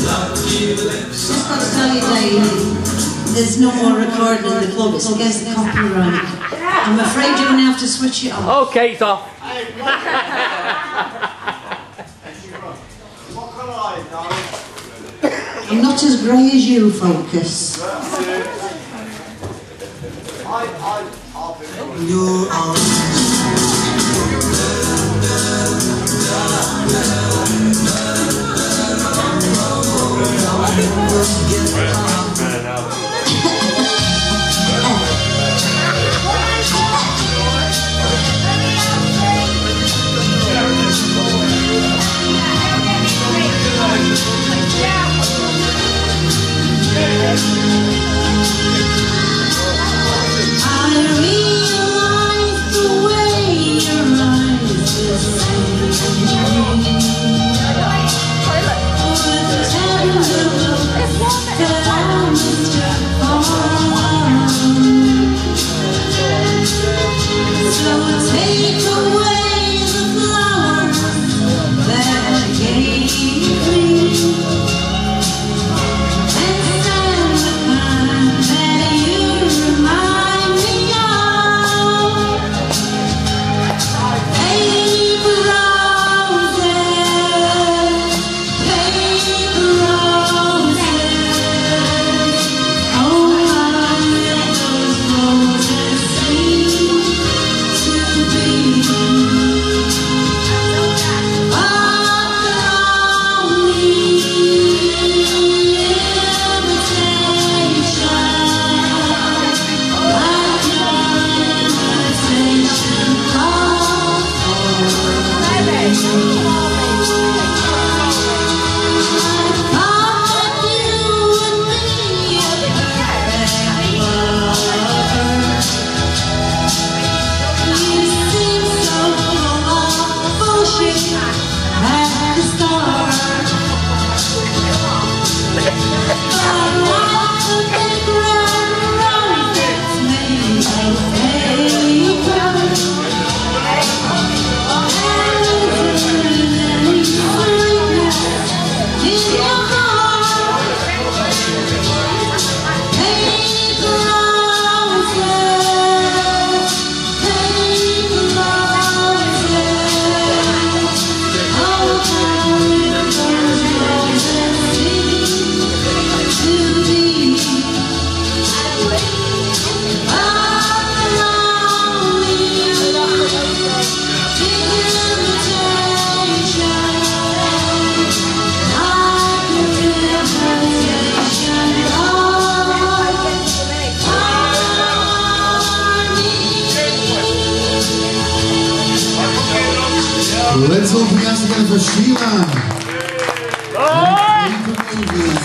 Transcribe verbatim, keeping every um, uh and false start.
Just got to tell you, Dave, there's no more recording in the club. It's against the copyright. I'm afraid you're going to have to switch it off. Okay, it's off. I'm not as grey as you, Focus. You are. Let's all put our hands together for Sheila. Oh!